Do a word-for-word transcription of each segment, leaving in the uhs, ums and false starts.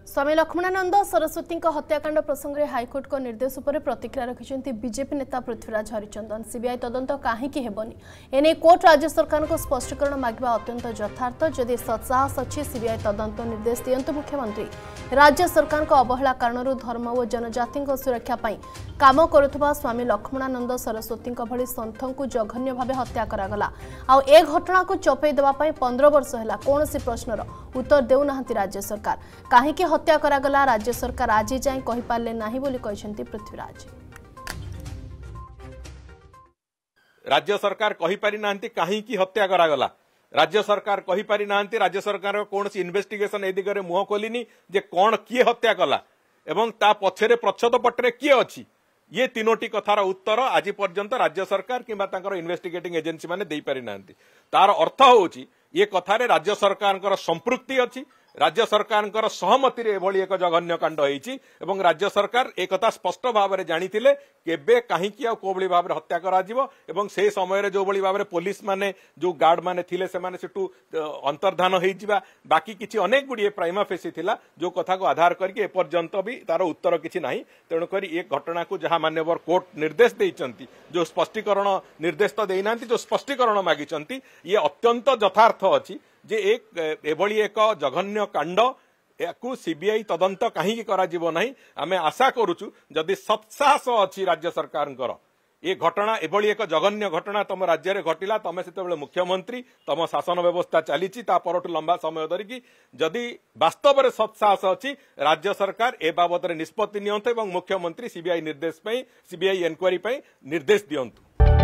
स्वामी लक्ष्मणानंद सरस्वती हत्याकांड प्रसंग में हाइकोर्ट को निर्देश पर प्रतिक्रिया रखिंट बीजेपी नेता पृथ्वीराज हरिचंदन। सीबीआई तदंत कहीं हेबनी एने कोर्ट राज्य सरकार को स्पष्टीकरण मांगा अत्यंत यथार्थ। जदि सत्साहस अच्छी सीबीआई तदंत निर्देश दियंतु मुख्यमंत्री। राज्य सरकार को अवहेला कारण धर्म और जनजाति सुरक्षा काम करुवा स्वामी लक्ष्मणानंद सरस्वती भली सन्थ को जघन्य भाव हत्या करागला। आउ ए घटना को चपई देवाई पंद्रह वर्ष है कौन प्रश्नर उत्तर देउना राज्य सरकार। कहीं हत्या करागला राज्य सरकार आज जाए कहि पारले नाही बोली कहिसेंती पृथ्वीराज। राज्य सरकार कहि पारि नांती कहीं की हत्या करागला। राज्य सरकार कहि पारि नांती राज्य सरकार कौन इन्वेस्टिगेशन ए दिगरे मुह खोलिनी जे कौन किए हत्या कला एवं ता पछरे प्रच्छद पटरे किए अछि। ये तीनोटी कथार उत्तर आज पर्यंत राज्य सरकार किंबा तांकर इन्वेस्टिगेटिंग एजेंसी माने देई पारि नांती। तार अर्थ होउची ये कथारे राज्य सरकार संपृक्ति अछि। राज्य सरकार सहमति रे एभली एक जघन्य कांड होईची एवं राज्य सरकार एक कथा स्पष्ट भाव में जानिथिले केबे काहे कि कोबली भाव हत्या करा जिवो एवं से समय रे जो बली भाव पुलिस माने जो गार्ड माने थिले से माने सेटू अंतर्धान होई जिबा बाकी किछि अनेक गुडी प्राइमा फेसी थिला जो कथा को आधार करके ए पर्यंत भी तार उत्तर किछि नाही। तेणु करी एक घटना को जहां मान्यवर कोर्ट निर्देश देइचंती जो स्पष्टीकरण निर्देश तो देइनांती जो स्पष्टीकरण मागिचंती ये अत्यंत यथार्थ अछि जे एक एभली एक जघन्य कांड या सीबीआई तदंत कहीं करा जीवो नहीं। आमे आशा करूचु जदि सत्साहस अच्छी राज्य सरकार ये घटना एभली एक जघन्य घटना तुम राज्य में घटिला तमे से मुख्यमंत्री तम शासन व्यवस्था चली परठू लंबा समय धरिकी जदि वास्तव में सत्साहस अच्छी राज्य सरकार ए बाबद निष्पत्ति नियंतु एवं मुख्यमंत्री सीबीआई निर्देश सीबीआई एनक्वारी निर्देश दियंतु।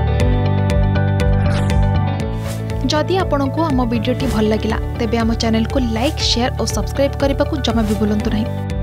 जदि आपंक आम भिडी भल लगा तेब आम चैनल को लाइक शेयर और सब्सक्राइब करने को जमा भी भूलु नहीं।